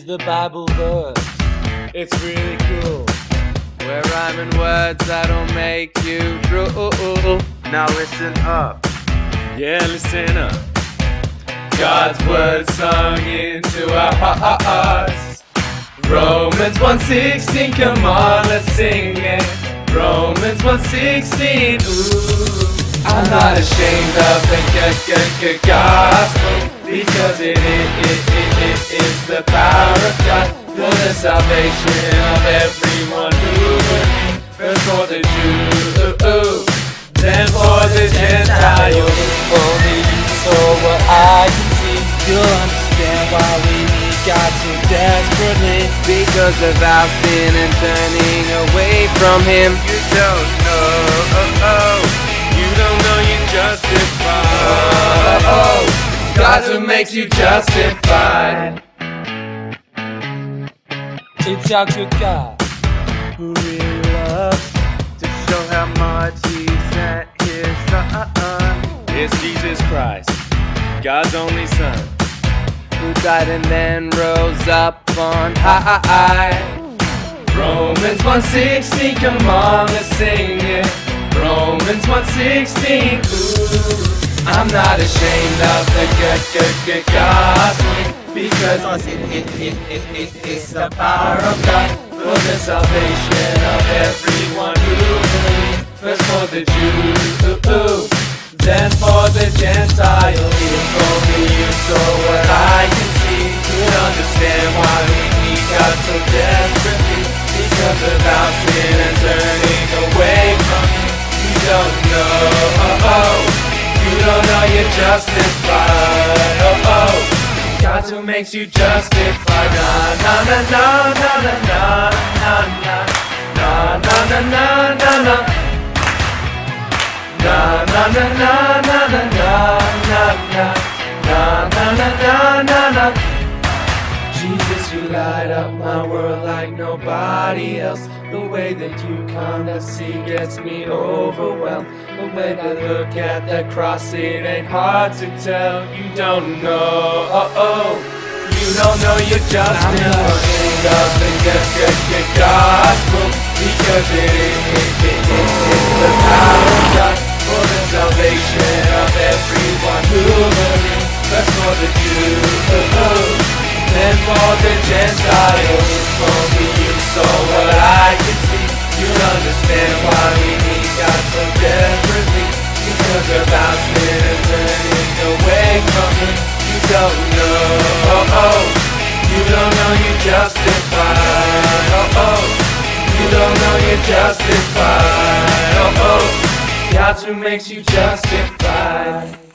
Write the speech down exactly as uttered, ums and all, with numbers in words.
the Bible verse. It's really cool. We're rhyming words that'll make you drool. Now listen up. Yeah, listen up. God's word sung into our hearts. Romans one sixteen, come on, let's sing it. Romans one sixteen, ooh. I'm not ashamed of the g-g-g gospel, because it, it, it, it, it is the power of God for the salvation of everyone who believes. First for the Jew, then for the Gentile. Only you saw what I can see. You'll understand why we need God so desperately. Because of our sin and turning away from Him. You don't know, oh, oh. You don't know you're justified. Oh, oh. God's who makes you justified. It's our good God who really loves to show how much He sent His Son. It's Jesus Christ, God's only Son, who died and then rose up on high. Romans one sixteen, come on, let's sing it. Romans one sixteen, ooh. I'm not ashamed of the g-g-g gospel, because it, it, it, it, it, it's the power of God for the salvation of everyone who believes. First for the Jew, then for the Gentile. If only you saw what I can see, you'd understand why we need God so desperately. Because of our sin and turning away from Him. You don't know, oh, oh. You don't know you're justified, oh, oh. God who makes you justified. Na na na na na na na na na na na na na na. Na na na na na na na na na na na na na. Jesus, you light up my world like nobody else. The way that you come to see gets me overwhelmed. The way I look at the cross, it ain't hard to tell. You don't know, oh oh. You don't know you're justified. Of the gospel, because it is the power of God for the salvation of everyone who believes. First for the Jew, then for the Gentile. If only you saw what I can see, you'd understand why we need God so desperately. Because of our sin and turning away from Him. You don't know, oh oh. You don't know you're justified, oh oh. You don't know you're justified, oh oh. God who makes you justified.